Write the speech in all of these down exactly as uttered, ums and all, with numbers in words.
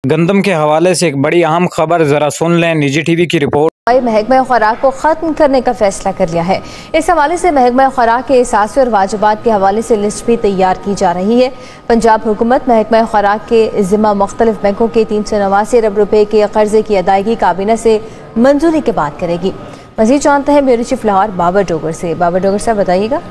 गंदम के हवाले से एक बड़ी अहम खबर जरा सुन लें। निजी टीवी की रिपोर्ट। महकमा खुराक को ख़त्म करने का फैसला कर लिया है। इस हवाले से महकमा खुराक के एहसास और वाजिबात के हवाले से लिस्ट भी तैयार की जा रही है। पंजाब हुकूमत महकमा खुराक के ज़िम्मा मुख्तलिफ बैंकों के तीन सौ नवासी अरब रुपए के कर्जे की अदायगी काबीना से मंजूरी के बाद करेगी। मजीद जानते हैं ब्यूरो चीफ लाहौर बाबर डोगर से। बाबर डोगर साहब बताइएगा।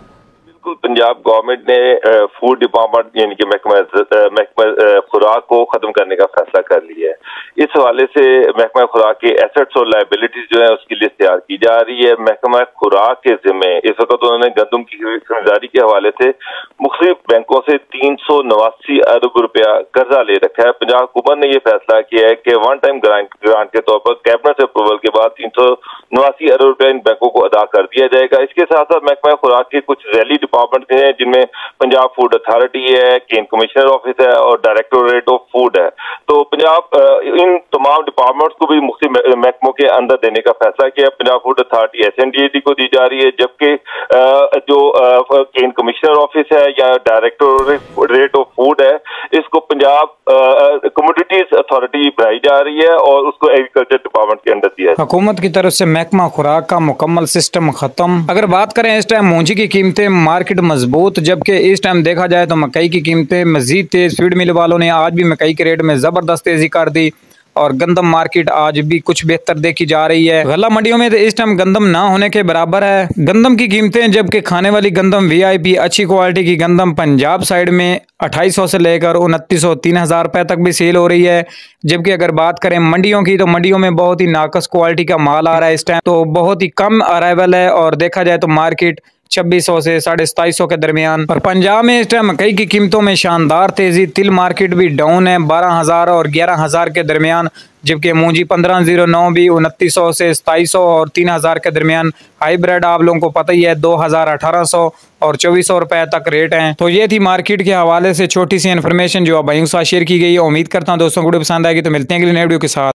पंजाब गवर्नमेंट ने फूड डिपार्टमेंट यानी कि महकमा महकमा खुराक को खत्म करने का फैसला कर लिया है। इस हवाले से महकमा खुराक के एसेट्स और लायबिलिटीज जो है उसकी लिस्ट तैयार की जा रही है। महकमा खुराक के जिम्मे इस वक्त उन्होंने गंदम की खरीदारी के हवाले से मुख्तलिफ बैंकों से तीन सौ नवासी अरब रुपया कर्जा ले रखा है। पंजाब हुकूमत ने यह फैसला किया है कि वन टाइम ग्रांट के तौर पर कैबिनेट अप्रूवल के बाद तीन सौ नवासी अरब रुपया इन बैंकों को अदा कर दिया जाएगा। इसके साथ साथ महकमा खुराक के कुछ रैली डिपार्टमेंट हैं जिनमें पंजाब फूड अथॉरिटी है, केन कमिश्नर ऑफिस है और डायरेक्टोरेट ऑफ फूड है। तो पंजाब इन तमाम डिपार्टमेंट्स को भी मुख्तलिफ महकमों के अंदर देने का फैसला किया। Punjab food authority S N D A D को दी जा रही है, जबकि जो केन कमिश्नर ऑफिस है या डायरेक्टोरेट ऑफ फूड है इसको पंजाब कमोडिटीज अथॉरिटी बनाई जा रही है और उसको एग्रीकल्चर डिपार्टमेंट के अंदर दिया है। हुकूमत की तरफ से महकमा खुराक का मुकम्मल सिस्टम खत्म। अगर बात करें इस टाइम मूंजी की कीमतें मार्केट मजबूत, जबकि इस टाइम देखा जाए तो मकई की कीमतें मजीद तेज। फीड मिल वालों ने आज भी मकई के रेट में जबरदस्त तेजी कर दी और गंदम मार्केट आज भी कुछ बेहतर देखी जा रही है। गल्ला मंडियों में तो इस टाइम गंदम ना होने के बराबर है गंदम की कीमतें, जबकि खाने वाली गंदम वीआईपी अच्छी क्वालिटी की गंदम पंजाब साइड में अट्ठाईस सौ से लेकर उनतीस सौ तीन हजार रुपए तक भी सेल हो रही है। जबकि अगर बात करें मंडियों की तो मंडियों में बहुत ही नाकस क्वालिटी का माल आ रहा है इस टाइम, तो बहुत ही कम अराइवल है और देखा जाए तो मार्केट छब्बीस सौ से साढ़े सताईस सौ के दरमियान। और पंजाब में इस टाइम मकई की कीमतों में शानदार तेजी। तिल मार्केट भी डाउन है बारह हजार और ग्यारह हजार के दरमियान, जबकि मूंजी पंद्रह जीरो नौ भी उनतीस सौ से सताईस सौ और तीन हजार के दरमियान। हाईब्रिड आप लोगों को पता ही है दो हजार अठारह सौ और चौबीस सौ रुपए तक रेट हैं। तो ये थी मार्केट के हवाले से छोटी सी इन्फॉर्मेशन जो आप भाइयों के साथ शेयर की गई है। उम्मीद करता हूँ दोस्तों को पसंद आएगी। तो मिलते हैं अगली नई वीडियो के साथ।